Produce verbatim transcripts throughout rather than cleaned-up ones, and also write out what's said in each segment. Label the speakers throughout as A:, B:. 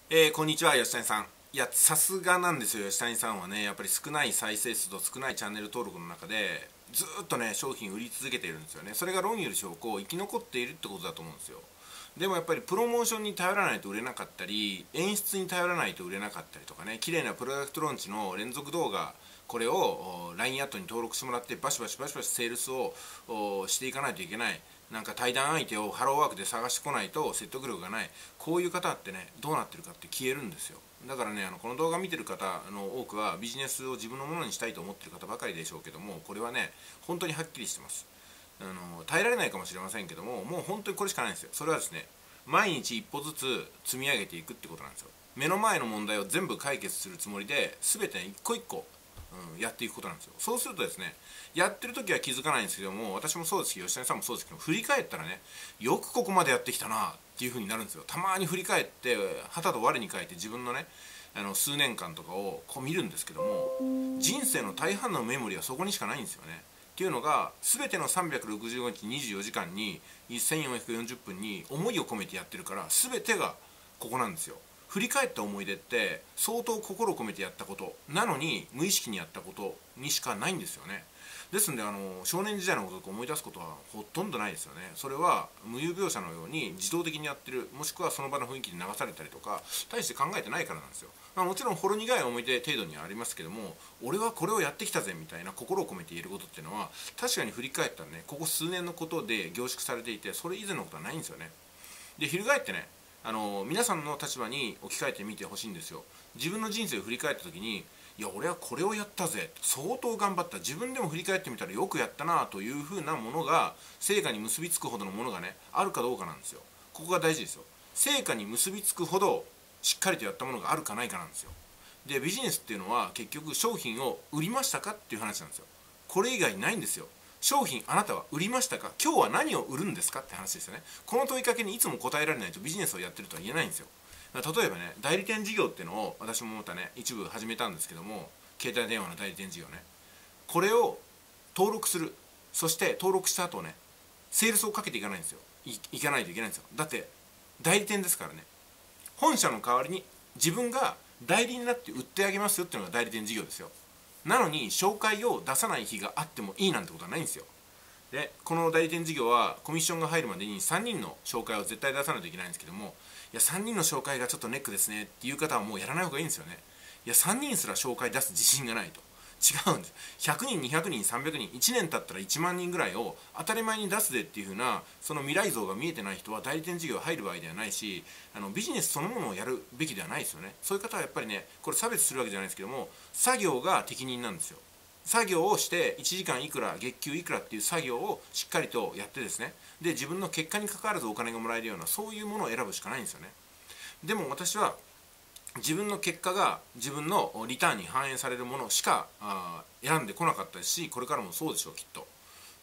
A: えー、こんにちは、吉谷さん。いや、さすがなんですよ、吉谷さんはね、やっぱり少ない再生数と少ないチャンネル登録の中で、ずーっとね、商品売り続けているんですよね。それが論より証拠、生き残っているってことだと思うんですよ。でもやっぱりプロモーションに頼らないと売れなかったり、演出に頼らないと売れなかったりとかね、綺麗なプロダクトローンチの連続動画、これを ライン アットに登録してもらってバシバシバシバシセールスをしていかないといけない。なんか対談相手をハローワークで探してこないと説得力がない。こういう方ってね、どうなってるかって消えるんですよ。だからね、あのこの動画見てる方の多くはビジネスを自分のものにしたいと思ってる方ばかりでしょうけども、これはね、本当にはっきりしてます。あの耐えられないかもしれませんけども、もう本当にこれしかないんですよ。それはですね、毎日一歩ずつ積み上げていくってことなんですよ。目の前の問題を全部解決するつもりで、全て一個一個うん、やっていくことなんですよ。そうするとですね、やってる時は気づかないんですけども、私もそうですけど、吉谷さんもそうですけど、振り返ったらね、よくここまでやってきたなっていう風になるんですよ。たまに振り返って、旗と我に返って自分のね、あの数年間とかをこう見るんですけども、人生の大半のメモリはそこにしかないんですよね。っていうのが、全てのさんびゃくろくじゅうごにちにじゅうよじかんにせんよんひゃくよんじゅっぷんに思いを込めてやってるから、全てがここなんですよ。振り返った思い出って相当心を込めてやったことなのに、無意識にやったことにしかないんですよね。ですんで、あの少年時代のこととか思い出すことはほとんどないですよね。それは無有描写のように自動的にやってる、もしくはその場の雰囲気で流されたりとか、大して考えてないからなんですよ。まあ、もちろんほろ苦い思い出程度にはありますけども、俺はこれをやってきたぜみたいな心を込めて言えることっていうのは、確かに振り返ったらね、ここ数年のことで凝縮されていて、それ以前のことはないんですよね。で、翻ってね、あの皆さんの立場に置き換えてみてほしいんですよ。自分の人生を振り返った時に、いや俺はこれをやったぜ、相当頑張った、自分でも振り返ってみたらよくやったなというふうなものが成果に結びつくほどのものがね、あるかどうかなんですよ。ここが大事ですよ。成果に結びつくほどしっかりとやったものがあるかないかなんですよ。で、ビジネスっていうのは結局商品を売りましたかっていう話なんですよ。これ以外ないんですよ。商品あなたは売りましたか、今日は何を売るんですかって話ですよね。この問いかけにいつも答えられないとビジネスをやってるとは言えないんですよ。例えばね、代理店事業っていうのを私もまたね、一部始めたんですけども、携帯電話の代理店事業ね、これを登録する、そして登録した後ね、セールスをかけていかないんですよ。 い, いかないといけないんですよ。だって代理店ですからね。本社の代わりに自分が代理になって売ってあげますよっていうのが代理店事業ですよ。なのに紹介を出さない日があってもいいなんてことはないんですよ。で、この代理店事業はコミッションが入るまでにさんにんの紹介を絶対出さないといけないんですけども、いやさんにんの紹介がちょっとネックですねっていう方はもうやらない方がいいんですよね。いやさんにんすら紹介出す自信がないと。違うんです。ひゃくにんにひゃくにんさんびゃくにん、いちねん経ったらいちまんにんぐらいを当たり前に出すでっていう風な、その未来像が見えてない人は代理店事業入る場合ではないし、あのビジネスそのものをやるべきではないですよね。そういう方はやっぱりね、これ差別するわけじゃないですけども、作業が適任なんですよ。作業をしていちじかんいくら、月給いくらっていう作業をしっかりとやってですね、で自分の結果に関わらずお金がもらえるような、そういうものを選ぶしかないんですよね。でも私は自分の結果が自分のリターンに反映されるものしかあ選んでこなかったですし、これからもそうでしょうきっと。うん、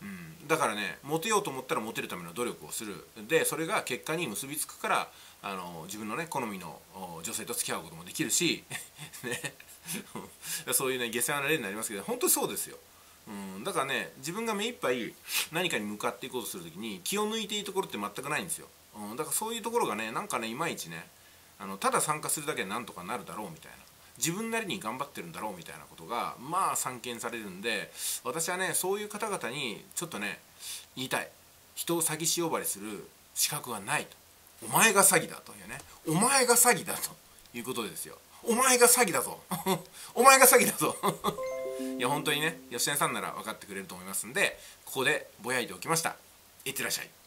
A: だからね、モテようと思ったらモテるための努力をする。でそれが結果に結びつくから、あの自分のね好みの女性と付き合うこともできるしねそういうね下世話な例になりますけど、本当にそうですよ。うん、だからね、自分が目いっぱい何かに向かっていこうとするときに気を抜いていいところって全くないんですよ。うん、だからそういうところがね、なんかねいまいちね、あのただ参加するだけでなんとかなるだろうみたいな、自分なりに頑張ってるんだろうみたいなことがまあ散見されるんで、私はねそういう方々にちょっとね言いたい。人を詐欺師呼ばわりする資格はないと。お前が詐欺だというね、お前が詐欺だということですよ。お前が詐欺だぞお前が詐欺だぞいや本当にね、吉谷さんなら分かってくれると思いますんで、ここでぼやいておきました。いってらっしゃい。